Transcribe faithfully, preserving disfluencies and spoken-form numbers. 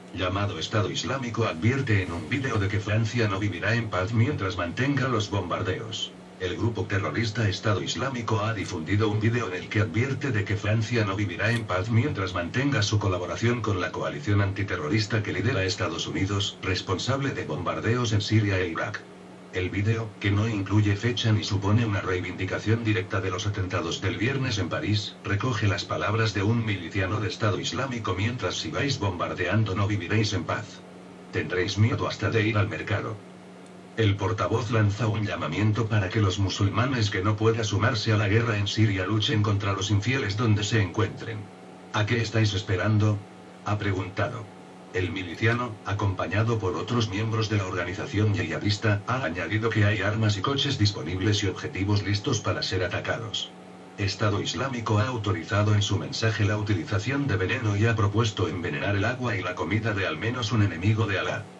llamado Estado Islámico, advierte en un vídeo de que Francia no vivirá en paz mientras mantenga los bombardeos. El grupo terrorista Estado Islámico ha difundido un vídeo en el que advierte de que Francia no vivirá en paz mientras mantenga su colaboración con la coalición antiterrorista que lidera Estados Unidos, responsable de bombardeos en Siria e Irak. El vídeo, que no incluye fecha ni supone una reivindicación directa de los atentados del viernes en París, recoge las palabras de un miliciano de Estado Islámico: mientras sigáis bombardeando no viviréis en paz. Tendréis miedo hasta de ir al mercado. El portavoz lanza un llamamiento para que los musulmanes que no puedan sumarse a la guerra en Siria luchen contra los infieles donde se encuentren. ¿A qué estáis esperando?, ha preguntado. El miliciano, acompañado por otros miembros de la organización yihadista, ha añadido que hay armas y coches disponibles y objetivos listos para ser atacados. Estado Islámico ha autorizado en su mensaje la utilización de veneno y ha propuesto envenenar el agua y la comida de al menos un enemigo de Alá.